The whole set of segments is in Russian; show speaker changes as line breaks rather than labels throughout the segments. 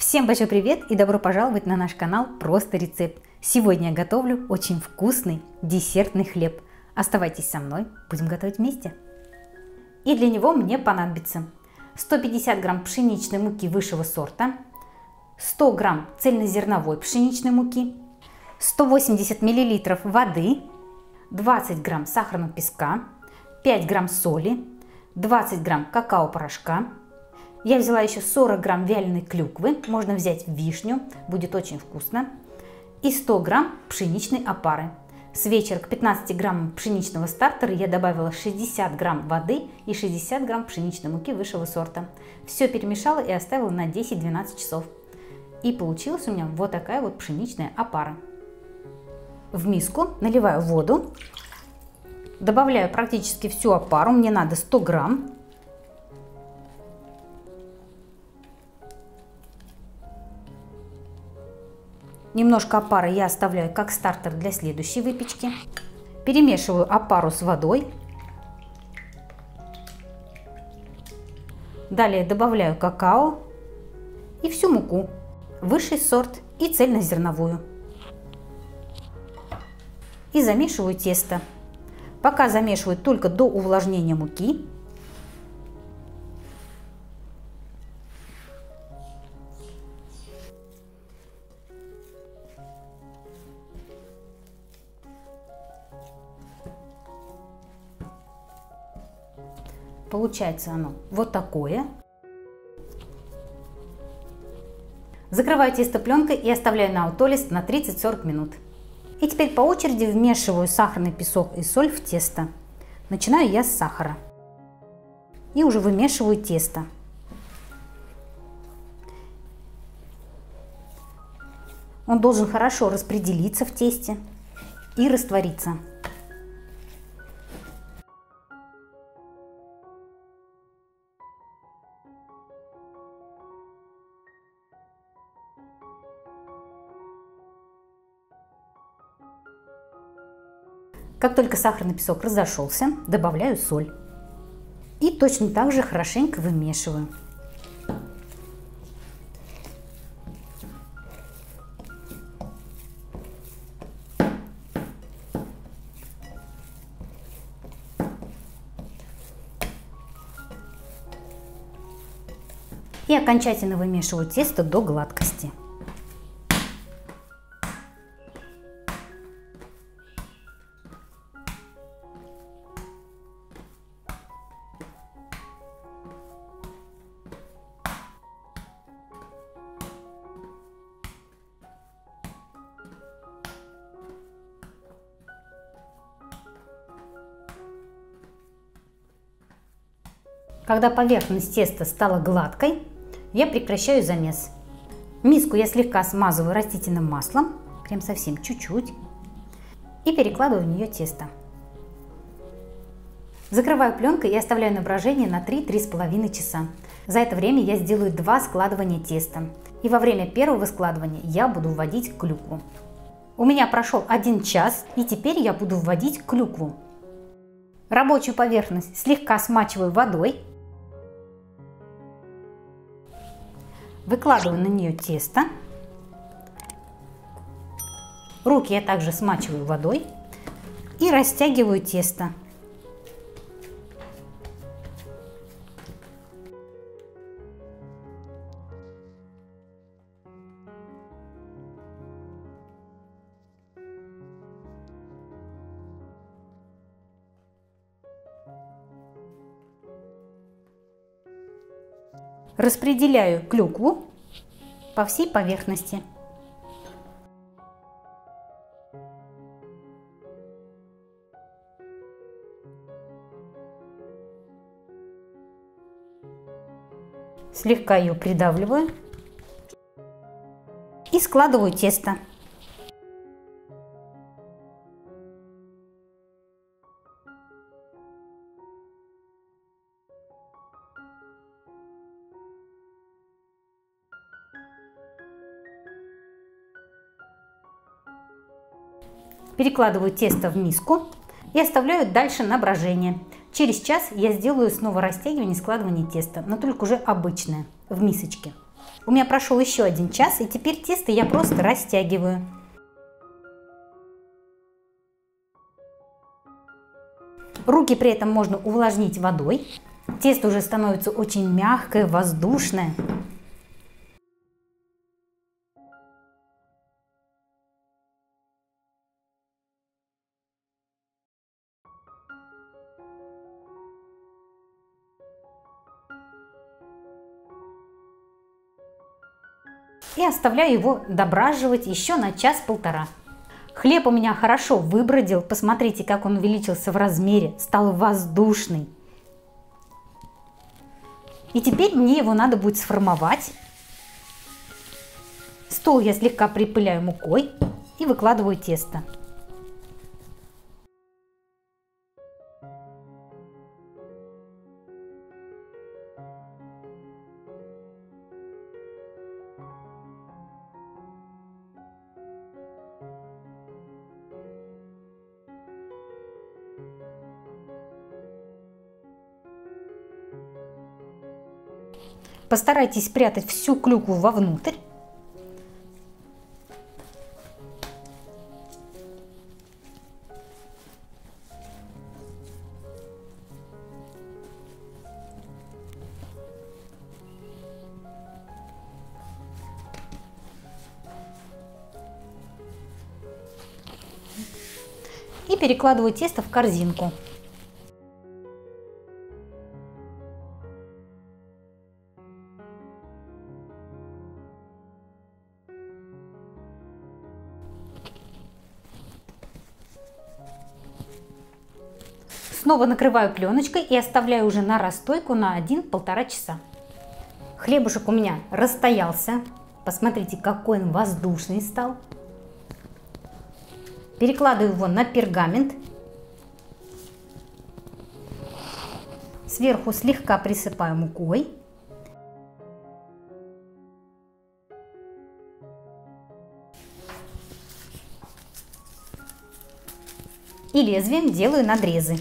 Всем большой привет и добро пожаловать на наш канал Просто Рецепт. Сегодня я готовлю очень вкусный десертный хлеб. Оставайтесь со мной, будем готовить вместе. И для него мне понадобится 150 грамм пшеничной муки высшего сорта, 100 грамм цельнозерновой пшеничной муки, 180 миллилитров воды, 20 грамм сахарного песка, 5 грамм соли, 20 грамм какао-порошка. Я взяла еще 40 грамм вяленой клюквы, можно взять вишню, будет очень вкусно. И 100 грамм пшеничной опары. С вечера к 15 граммам пшеничного стартера я добавила 60 грамм воды и 60 грамм пшеничной муки высшего сорта. Все перемешала и оставила на 10-12 часов. И получилась у меня вот такая вот пшеничная опара. В миску наливаю воду, добавляю практически всю опару, мне надо 100 грамм. Немножко опары я оставляю как стартер для следующей выпечки. Перемешиваю опару с водой. Далее добавляю какао и всю муку, высший сорт и цельнозерновую. И замешиваю тесто. Пока замешиваю только до увлажнения муки. Получается оно вот такое. Закрываю тесто пленкой и оставляю на аутолист на 30-40 минут. И теперь по очереди вмешиваю сахарный песок и соль в тесто. Начинаю я с сахара. И уже вымешиваю тесто. Он должен хорошо распределиться в тесте и раствориться. Как только сахарный песок разошелся, добавляю соль. И точно так же хорошенько вымешиваю. И окончательно вымешиваю тесто до гладкости. Когда поверхность теста стала гладкой, я прекращаю замес. Миску я слегка смазываю растительным маслом, прям совсем чуть-чуть, и перекладываю в нее тесто. Закрываю пленкой и оставляю на брожение на 3-3,5 часа. За это время я сделаю 2 складывания теста. И во время первого складывания я буду вводить клюкву. У меня прошел 1 час, и теперь я буду вводить клюкву. Рабочую поверхность слегка смачиваю водой. Выкладываю на нее тесто. Руки я также смачиваю водой и растягиваю тесто. Распределяю клюкву по всей поверхности. Слегка ее придавливаю и складываю тесто. Перекладываю тесто в миску и оставляю дальше на брожение. Через час я сделаю снова растягивание и складывание теста, но только уже обычное, в мисочке. У меня прошел еще 1 час, и теперь тесто я просто растягиваю. Руки при этом можно увлажнить водой. Тесто уже становится очень мягкое, воздушное. И оставляю его дображивать еще на 1–1,5 часа. Хлеб у меня хорошо выбродил. Посмотрите, как он увеличился в размере, стал воздушный. И теперь мне его надо будет сформовать. Стол я слегка припыляю мукой и выкладываю тесто. Постарайтесь спрятать всю клюкву вовнутрь. И перекладываю тесто в корзинку. Снова накрываю пленочкой и оставляю уже на расстойку на 1–1,5 часа. Хлебушек у меня расстоялся. Посмотрите, какой он воздушный стал. Перекладываю его на пергамент. Сверху слегка присыпаю мукой. И лезвием делаю надрезы.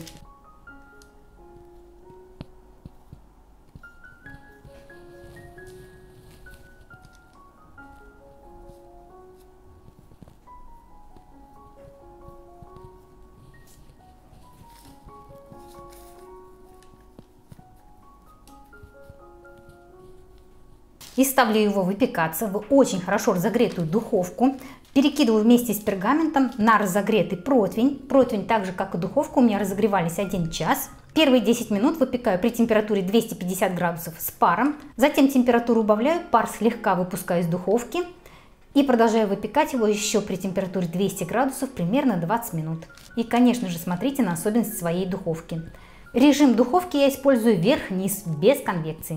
И ставлю его выпекаться в очень хорошо разогретую духовку. Перекидываю вместе с пергаментом на разогретый противень. Противень, так же как и духовка, у меня разогревались 1 час. Первые 10 минут выпекаю при температуре 250 градусов с паром. Затем температуру убавляю, пар слегка выпускаю из духовки. И продолжаю выпекать его еще при температуре 200 градусов примерно 20 минут. И, конечно же, смотрите на особенности своей духовки. Режим духовки я использую вверх-вниз, без конвекции.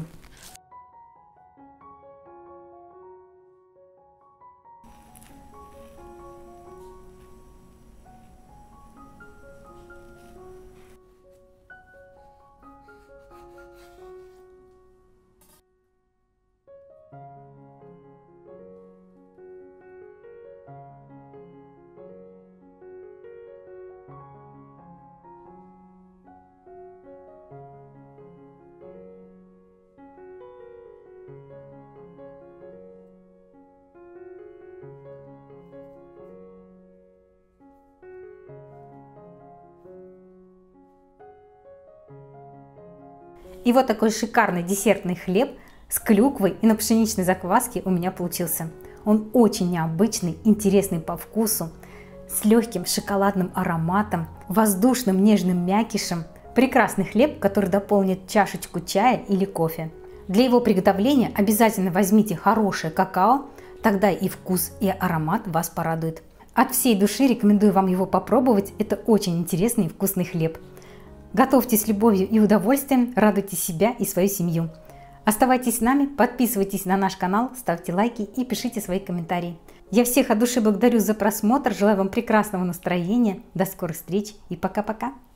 И вот такой шикарный десертный хлеб с клюквой и на пшеничной закваске у меня получился. Он очень необычный, интересный по вкусу, с легким шоколадным ароматом, воздушным нежным мякишем. Прекрасный хлеб, который дополнит чашечку чая или кофе. Для его приготовления обязательно возьмите хорошее какао, тогда и вкус, и аромат вас порадует. От всей души рекомендую вам его попробовать, это очень интересный и вкусный хлеб. Готовьте с любовью и удовольствием, радуйте себя и свою семью. Оставайтесь с нами, подписывайтесь на наш канал, ставьте лайки и пишите свои комментарии. Я всех от души благодарю за просмотр, желаю вам прекрасного настроения, до скорых встреч и пока-пока!